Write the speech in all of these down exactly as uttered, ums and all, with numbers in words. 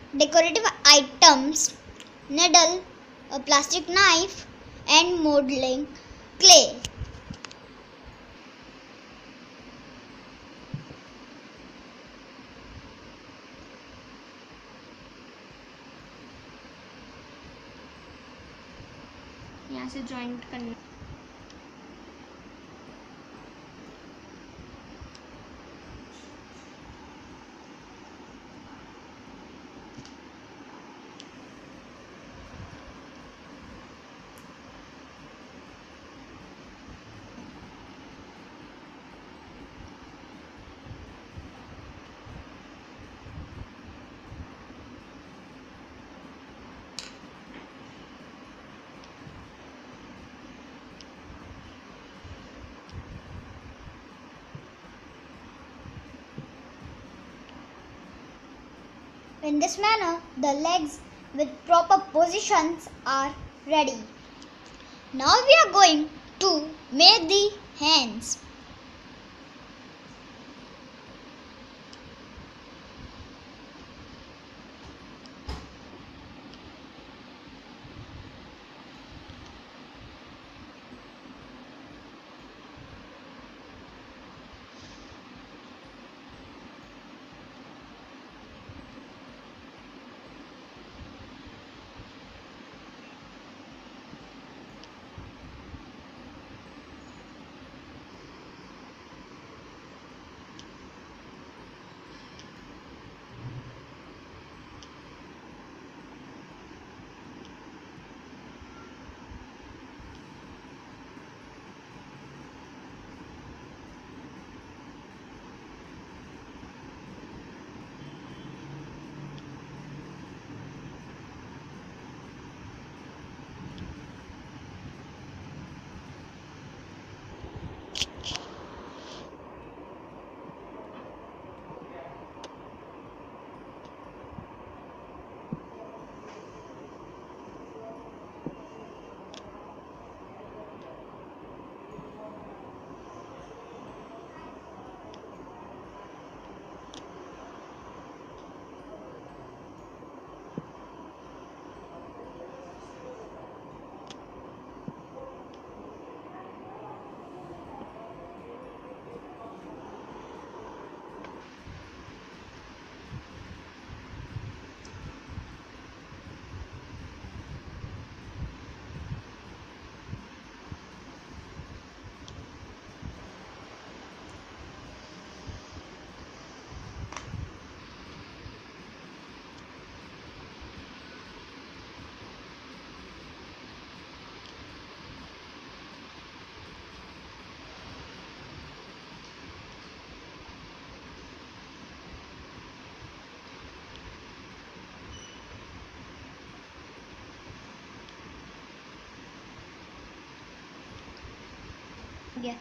decorative items, needle, a plastic knife, and modeling clay. यहाँ से joint करना। In this manner, the legs with proper positions are ready. Now we are going to make the hands. Yeah.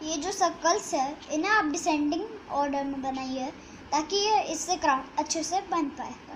ये जो circles है इन्हें आप descending order में बनाइए ताकि ये इससे क्राफ्ट अच्छे से बन पाएगा।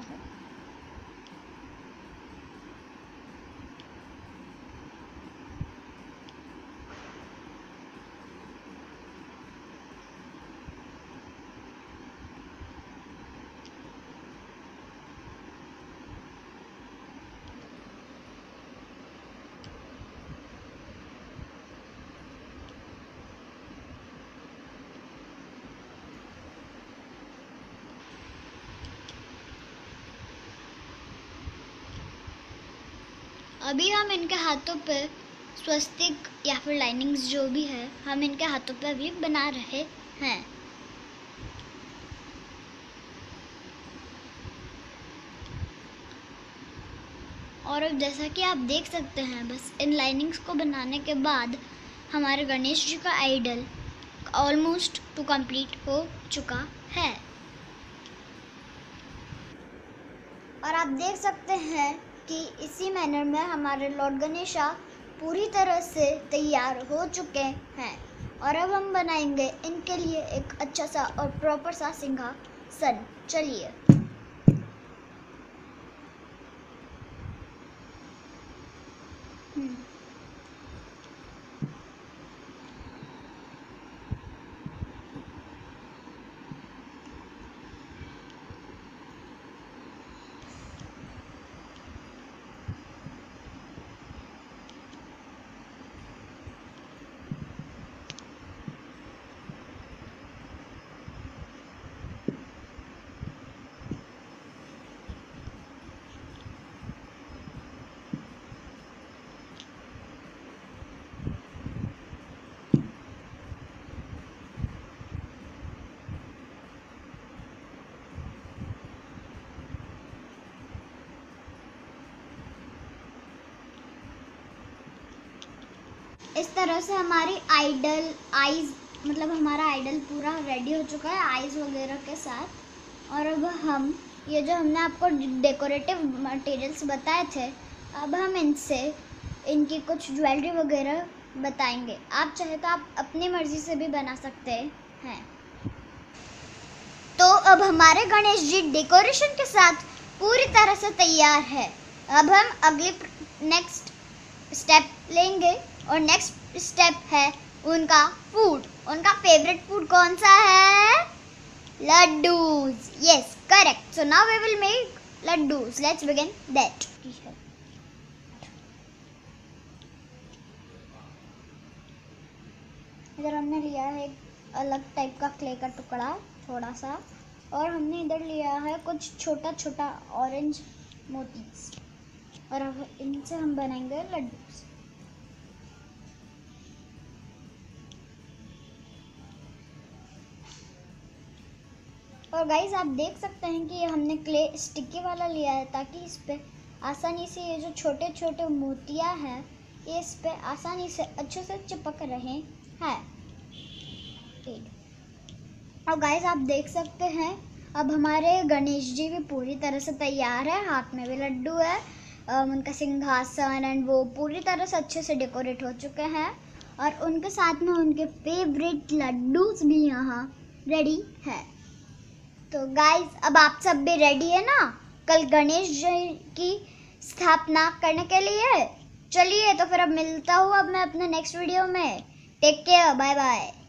अभी हम इनके हाथों पे स्वस्तिक या फिर लाइनिंग्स जो भी है हम इनके हाथों पे अभी बना रहे हैं। और अब जैसा कि आप देख सकते हैं बस इन लाइनिंग्स को बनाने के बाद हमारे गणेश जी का आइडल ऑलमोस्ट टू कंप्लीट हो चुका है। और आप देख सकते हैं कि इसी मैनर में हमारे लॉर्ड गणेशा पूरी तरह से तैयार हो चुके हैं। और अब हम बनाएंगे इनके लिए एक अच्छा सा और प्रॉपर सा सिंहासन। चलिए इस तरह से हमारी आइडल आइज मतलब हमारा आइडल पूरा रेडी हो चुका है आइज वगैरह के साथ। और अब हम ये जो हमने आपको डेकोरेटिव मटेरियल्स बताए थे अब हम इनसे इनकी कुछ ज्वेलरी वगैरह बताएंगे। आप चाहे तो आप अपनी मर्जी से भी बना सकते हैं। तो अब हमारे गणेश जी डेकोरेशन के साथ पूरी तरह से तैयार है। अब हम अगले नेक्स्ट स्टेप लेंगे और नेक्स्ट स्टेप है उनका फूड। उनका फेवरेट फूड कौन सा है? Laddoos. Yes correct. So now we will make laddoos. Let's begin that. इधर हमने लिया है एक अलग टाइप का क्ले का टुकड़ा थोड़ा सा और हमने इधर लिया है कुछ छोटा छोटा ऑरेंज मोतीज और अब इनसे हम बनाएंगे लड्डूज। और गाइस आप देख सकते हैं कि ये हमने क्ले स्टिकी वाला लिया है ताकि इस पे आसानी से ये जो छोटे छोटे मोतियां हैं ये इस पे आसानी से अच्छे से चिपक रहे हैं। और गाइस आप देख सकते हैं अब हमारे गणेश जी भी पूरी तरह से तैयार है। हाथ में भी लड्डू है, उनका सिंहासन एंड वो पूरी तरह से अच्छे से डेकोरेट हो चुके हैं और उनके साथ में उनके फेवरेट लड्डूज भी यहाँ रेडी है। तो गाइस अब आप सब भी रेडी है ना कल गणेश जी की स्थापना करने के लिए? चलिए तो फिर अब मिलता हूँ अब मैं अपने नेक्स्ट वीडियो में। Take care, bye bye.